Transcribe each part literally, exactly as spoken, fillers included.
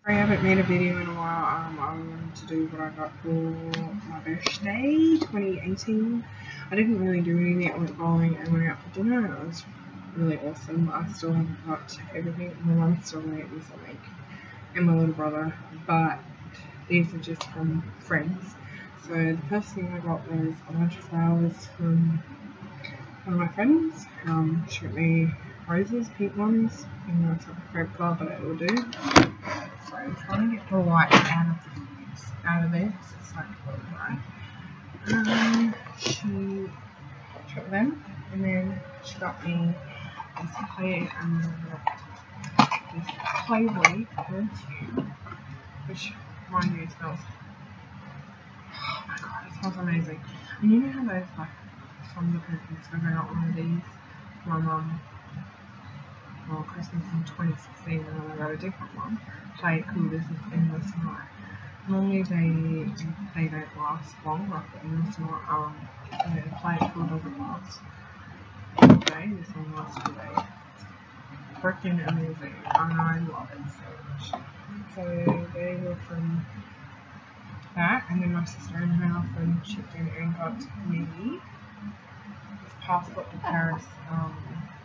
I haven't made a video in a while. Um, I wanted to do what I got for my birthday, twenty eighteen. I didn't really do anything. I went bowling and went out for dinner, and it was really awesome. I still haven't got everything. My mum still made me something, and my little brother, but these are just from friends. So the first thing I got was a bunch of flowers from one of my friends. Um, she got me roses, pink ones, and that's like a crepe colour, but it will do. So I'm trying to get the light out of this, out of this. It's like bright. Um, she got them, and then she got me this play um, this Playboy perfume, which mind you smells. Oh my god, it smells amazing. And you know how those like from the perfumes, I got one of these for my mum. Well, Christmas in twenty sixteen, and then I got a different one. Play it cool, this is Endless Night. Normally they they don't last long, like the Endless Night, um, yeah, Play it cool doesn't last all day, this one lasts all day. It's freaking amazing, and I love it so much. So they were from that, and then my sister and her husband chipped in and got me this Passport to Paris, um,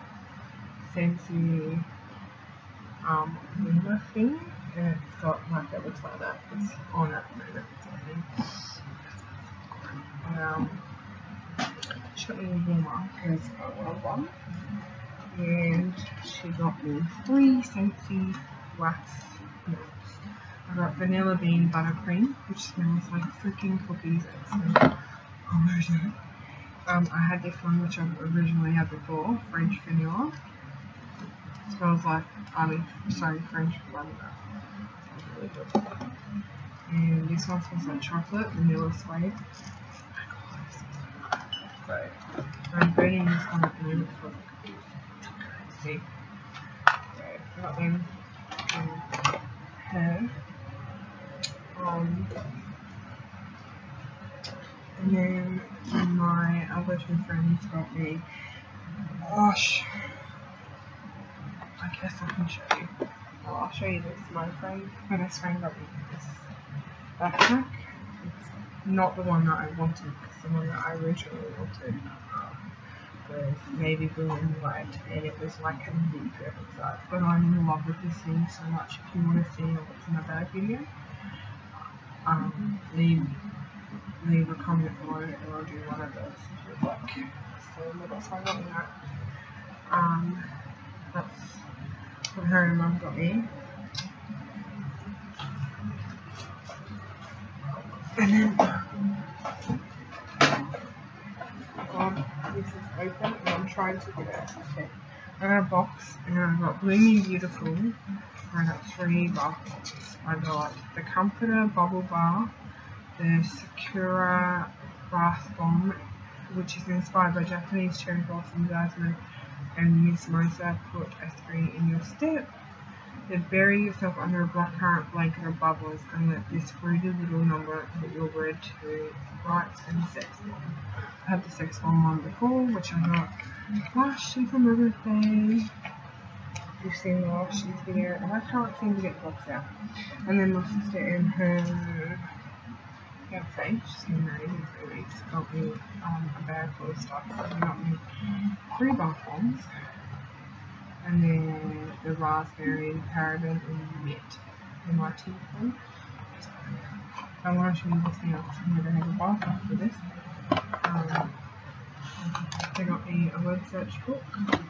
fancy um Luma thing, and it's got like it looks like that. It's on at the moment. Um, she got me a warmer because I want one, and she got me three Scentsy wax melts. I got vanilla bean buttercream, which smells like freaking cookies. It smells amazing. Um, I had this one which I've originally had before, French vanilla. Smells like honey, sorry, French vanilla. Smells really good. And this one smells like chocolate, vanilla suede. Oh my god, so I'm burning this one at the moment for see. So I got them from her. Um, and then my other two friends got me. Gosh. I guess I can show you. Well, I'll show you this. My friend, my best friend got me this backpack. It's not the one that I wanted, because the one that I originally wanted um, was navy blue and white, and it was like a really perfect size. But I'm in love with this thing so much. If you want to see what's in my bag video, um, leave, leave a comment below, and I'll do one of those if you'd like. So that's why I got me that. Um, that's what her and mum got me. And then, God, this is open and I'm trying to get it. Okay. I got a box and I got Blooming Beautiful. I got three boxes. I got the Comforter Bubble Bar, the Sakura Bath Bomb, which is inspired by Japanese cherry blossom jasmine, and Miss Mosa put a three in your step. Then bury yourself under a blackcurrant blanket of bubbles and let this fruity little number hit your red to rights and sex bomb. I had the sex bomb one before, which I got last year for my birthday. You've seen the last year's video, and I can't seem to get the box out. And then my sister and her fiance, she's getting married in three weeks, got me um, a bag full of stuff. So they got me three bath bombs. And then the raspberry, paraben, and mint in my teeth one. I want to show you this now because I'm going to have a bath after this. Um, they got me a word search book.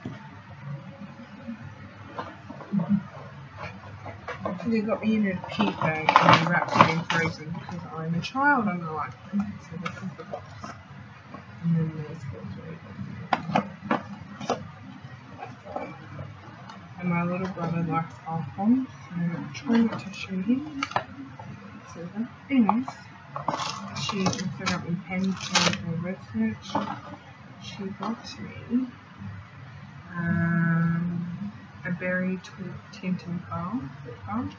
They got me in a pink bag and they wrapped it in frozen because I'm a child and I like them. So this is the box. And then there's filters. And my little brother likes bath bombs, so I'm trying not to show him. So that anyways, she also got me pens for research. She got me um, a berry tint and balm, lip balm,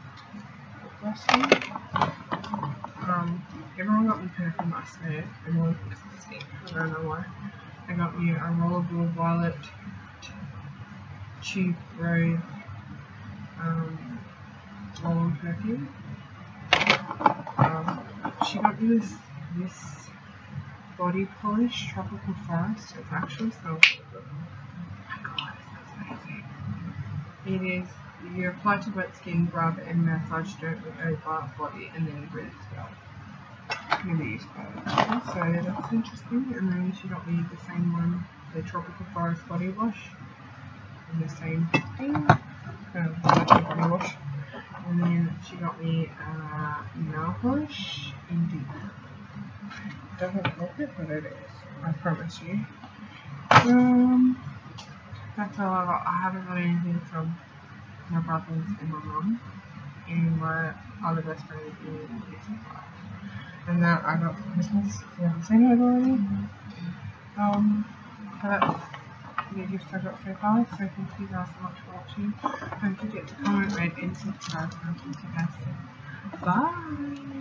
um, everyone got me perfume, I swear. Everyone thinks it's stink. I don't know why. They got me a Rollerball Violet Tube Rose um, roll-on perfume. Um, she got me this this body polish, Tropical Forest. It actually smells really good. Oh my god, it smells amazing. It is, you apply to wet skin, rub and massage gently over body and then rinse well. Never used that. So that's interesting. And then she got me the same one, the Tropical Forest body wash. And the same thing. Kind of like a body wash. And then she got me uh, nail polish in deep. Doesn't look it, but it is. I promise you. Um, that's all I got. I haven't got anything from my brothers and my mum. And my other best friend is in sixty-five. And that I got for Christmas. So I'm saying it already. Um, so that's the gifts I got so far. So thank you guys so much for watching. Don't forget to comment, rate, and subscribe. And I'll see you guys soon. Bye!